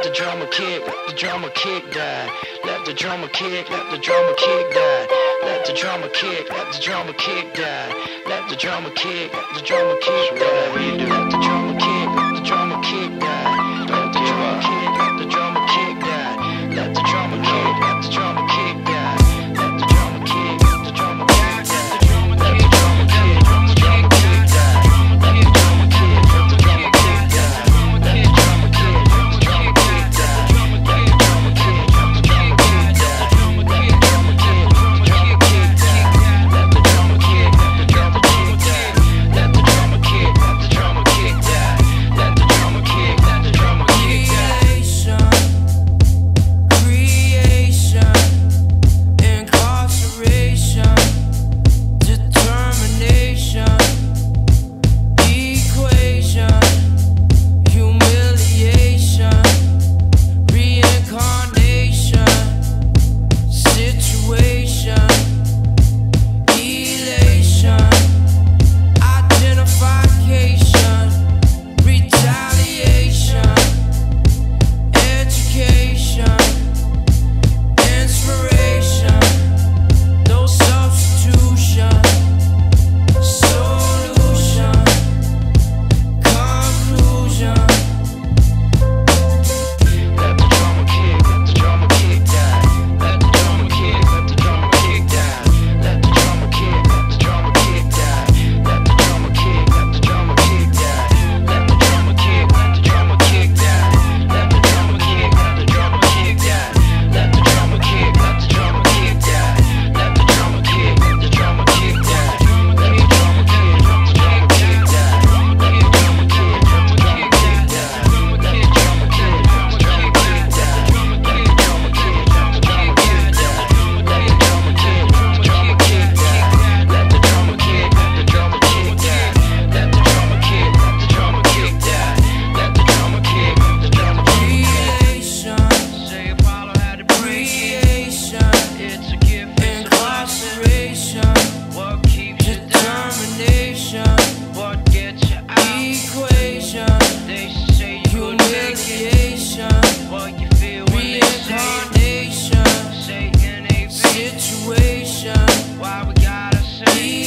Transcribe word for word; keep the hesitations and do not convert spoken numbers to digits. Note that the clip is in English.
the drummer kick, let the drummer kick die. Let the drummer kick, let the drummer kick die. Let the drummer kick, let the drummer kick die. Let the drummer kick, let the drummer kick die. Let the drummer kick, let the drummer kick die. Let the drummer kick, let the drummer kick die. Let the drummer kick, let the drummer kick die. Let the drummer kick, let the drummer kick die. Let the drummer kick, let the drummer kick die. Let the drummer kick, let the drummer kick die. Let the drummer kick, let the drummer kick die. Let the drummer kick, let the drummer kick die. Let the drummer kick, let the drummer kick die. Let the drummer kick, let the drummer kick die. Let the drummer kick, let the drummer kick die. Let the drummer kick, let the drummer kick die. Creation, incarceration, determination, equation, humiliation, reincarnation, situation, elation, identification, retaliation, education, inspiration, no substitution, solution, conclusion. Let the drummer kick, let the drummer kick die. Let the drummer kick, let the drummer kick die. Let the drummer kick, let the drummer kick die. Let the drummer kick, let the drummer kick die. Let the drummer kick, let the drummer kick die. Let the drummer kick, let the drummer kick die. Let the drummer kick, let the drummer kick die. Let the drummer kick, let the drummer kick die. Let the drummer kick, let the drummer kick die. Let the drummer kick, let the drummer kick die. Let the drummer kick, let the drummer kick die. Let the drummer kick, let the drummer kick die. Let the drummer kick, let the drummer kick die. Let the drummer kick, let the drummer kick die. Let the drummer kick, let the drummer kick die. Let the drummer kick, let the drummer kick die. Creation, say Apollo had to creation. It's a gift, incarceration. What keeps you determination? What gets you out? Equation, they say you humiliation. What you feel when reincarnation, say in a situation. Why we gotta say